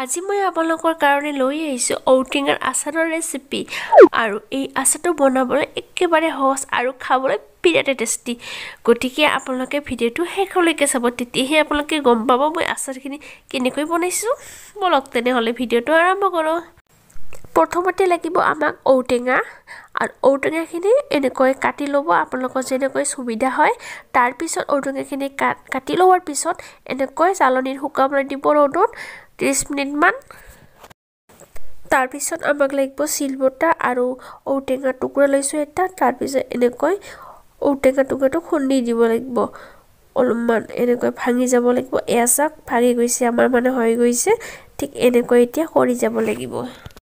আজি মই আপোনালোকৰ কাৰণে লৈ আহিছোঁ ঔটেঙাৰ আচাৰৰ ৰেচিপি আৰু এই আচাৰটো বনাবলৈ একেবাৰে সহজ আৰু খাবলৈ বিৰাট টেষ্টি গতিকে আপোনালোকে ভিডিঅ'টো শেষলৈকে চাব তেতিয়াহে আপোনালোকে গম পাব মই আচাৰখিনি কেনেকৈ বনাইছোঁ বলক তেনেহ'লে ভিডিঅ'টো আৰম্ভ কৰোঁ প্ৰথমতে লাগিব আমাক ঔটেঙা আৰু ঔটেঙাখিনি এনেকৈ কাটি ল'ব আপোনালোকৰ যেনেকৈ সুবিধা হয় তাৰ পিছত ঔটেঙাখিনি কাটি লোৱাৰ পিছত এনেকৈ চালনীত শুকাবলৈ দিব ৰ'দত 30 মিনিট মান তাৰ পিছত আমাক লাগিব সিলবটা আৰু ঔটেঙা টুকুৰা লৈছো এটা তাৰ পিছত এনেকৈ ঔটেঙা টুকুৰাটো খুন্দি দিব লাগিব অলপমান এনেকৈ ভাঙি যাব লাগিব এসাক ভাঙি গৈছে আমাৰ মানে হৈ গৈছে ঠিক এনেকৈ এতিয়া কৰি যাব লাগিব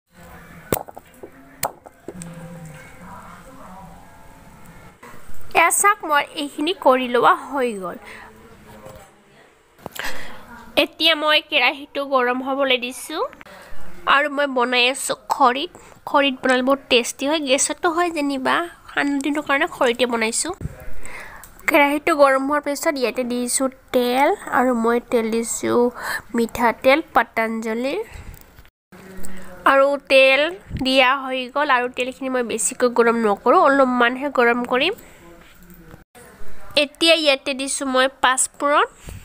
এসাক মই এইখিনি কৰি লোৱা হৈ গ'ল এতিয়া মই কেৰাহীটো গৰম হ'বলৈ দিছো আৰু মই বনাই আছো খৰিত বনালে বহুত টেষ্টি হয় গেছতো হয় যেনিবা খানদিনৰ কাৰণে খৰিতে বনাইছো কেৰাহীটো গৰম হোৱাৰ পিছত ইয়াতে দিছো তেল আৰু মই তেল দিছো মিঠা তেল পতঞ্জলিৰ আৰু তেল দিয়া হৈ গ'ল আৰু তেলখিনি মই বেছিকৈ গৰম নকৰো অলপমানহে গৰম কৰিম এতিয়া ইয়াতে দিছো মই পাঁচফোৰণ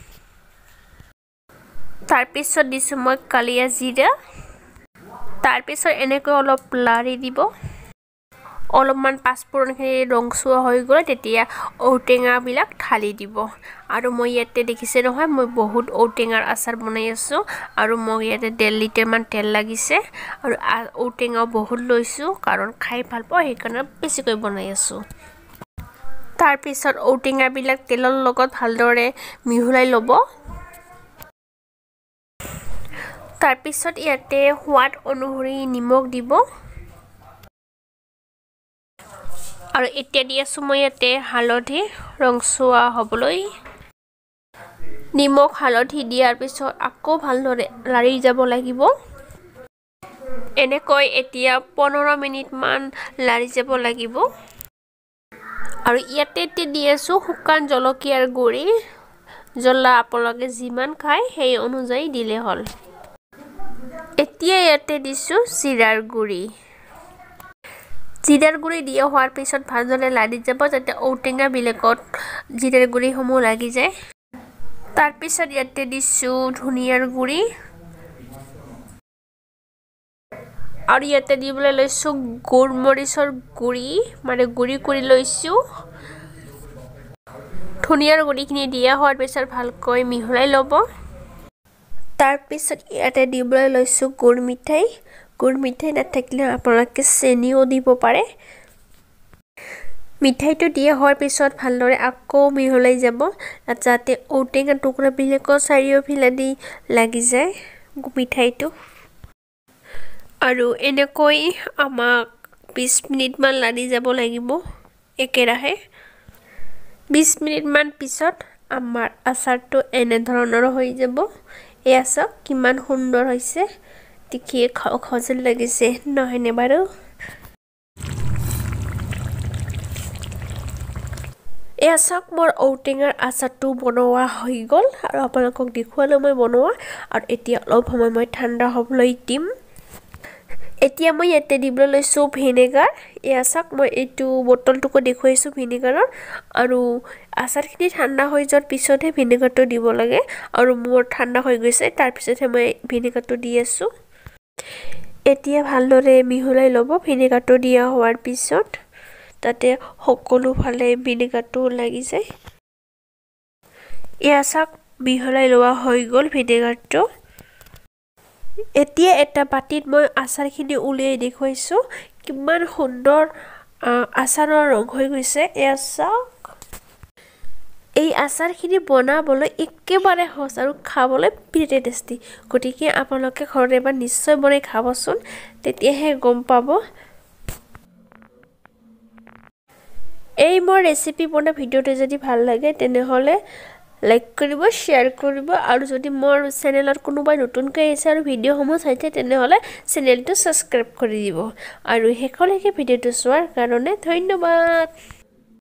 তাৰ পিছত দিছো মই কালিয়া জিৰা তাৰ পিছত এনেকৈ অলপ লাৰি দিব অলপমান পাঁচফোৰণখিনি ৰংচুৱা হৈ গ'ল তেতিয়া ঔটেঙা বিলাক ঢালি দিব আৰু মই ইয়াতে দেখিছে নহয় মই বহুত ঔটেঙাৰ আচাৰ বনাই আছো আৰু মই ইয়াতে 1.5 লিটাৰ মান তেল লাগিছে আৰু ঔটেঙাও বহুত লৈছো কাৰণ খাই ভাল পাওঁ সেইকাৰণে বেছিকৈ বনাই আছো তাৰ পিছত ঔটেঙা বিলাক তেলৰ লগত ভালদৰে মিহলাই ল'ব তাৰ পিছত ইয়াতে সোৱাদ অনুসৰি নিমখ দিব আৰু এতিয়া দি আছো মই ইয়াতে হালধি ৰংচুৱা হ'বলৈ নিমখ হালধি দিয়াৰ পিছত আকৌ ভালদৰে লাৰি যাব লাগিব এনেকৈ এতিয়া 15 মিনিট মান লাৰি যাব লাগিব আৰু ইয়াতে দি আছো শুকান জলকীয়াৰ গুড়ি জ্বলা আপোনালোকে যিমান খায় সেই অনুযায়ী দিলে হ'ল এতিয়া ইয়াতে দিছো জিৰাৰ গুড়ি দিয়া হোৱাৰ পিছত ভালদৰে লাৰি যাব যাতে ঔটেঙা বিলাকত জিৰাৰ গুড়ি সমূহ লাগি যায় তাৰ পিছত ইয়াতে দিছো ধনিয়াৰ গুড়ি আৰু ইয়াতে দিবলৈ লৈছো গোলমৰিচৰ গুড়ি মানে গুড়ি কৰি লৈছো ধনিয়াৰ গুড়িখিনি দিয়া হোৱাৰ পিছত ভালকৈ মিহলাই ল'ব তাৰ পিছত ইয়াতে দিবলৈ লৈছো গুড় মিঠাই নাথাকিলে আপোনালোকে চেনিও দিব পাৰে মিঠাইটো দিয়া হোৱাৰ পিছত ভালদৰে আকৌ মিহলাই যাব যাতে ঔটেঙা টুকুৰা বিলাকৰ চাৰিওফালে দি লাগি যায় মিঠাইটো আৰু এনেকৈ আমাক 20 মিনিট মান লাৰি যাব লাগিব একেৰাহে 20 মিনিট মান পিছত আমাৰ আচাৰটো এনে ধৰণৰ হৈ যাব এই আচাৰ কিমান সুন্দৰ হৈছে দেখিয়ে খাও যেন লাগিছে নহয়নে বাৰু এই আচাৰ মোৰ ঔটেঙাৰ আচাৰটো বনোৱা হৈ গ'ল আৰু আপোনালোকক দেখুৱালো মই বনোৱা আৰু এতিয়া অলপ সময় মই ঠাণ্ডা হ'বলৈ দিম এতিয়া মই ইয়াতে দিবলৈ লৈছো ভিনেগাৰ এই আচাৰ মই এইটো বটলটোকো দেখুৱাইছো ভিনেগাৰৰ আৰু আচাৰখিনি ঠাণ্ডা হৈ যোৱাৰ পিছতহে ভিনেগাৰটো দিব লাগে আৰু মোৰ ঠাণ্ডা হৈ গৈছে তাৰ পিছতহে মই ভিনেগাৰটো দি আছো এতিয়া ভালদৰে মিহলাই ল'ব ভিনেগাৰটো দিয়া হোৱাৰ পিছত তাতে সকলো ফালে ভিনেগাৰটো লাগি যায় এই আচাৰ মিহলাই লোৱা হৈ গ'ল ভিনেগাৰটো এতিয়া এটা বাটিত মই আচাৰখিনি উলিয়াই দেখুৱাইছো কিমান সুন্দৰ আচাৰৰ ৰং হৈ গৈছে এই আচাৰখিনি বনাবলৈ একেবাৰে সহজ আৰু খাবলৈ বিৰাট টেষ্টি গতিকে আপোনালোকে ঘৰত এবাৰ নিশ্চয় বনাই খাবচোন তেতিয়াহে গম পাব এই মোৰ ৰেচিপি বনোৱা ভিডিঅ'টো যদি ভাল লাগে তেনেহ'লে লাইক কৰিব শেয়াৰ কৰিব আৰু যদি মোৰ চেনেলত কোনোবাই নতুনকৈ আহিছে আৰু ভিডিঅ'সমূহ চাইছে তেনেহ'লে চেনেলটো সাবস্ক্ৰাইব কৰি দিব আৰু শেষলৈকে ভিডিঅ'টো চোৱাৰ কাৰণে ধন্যবাদ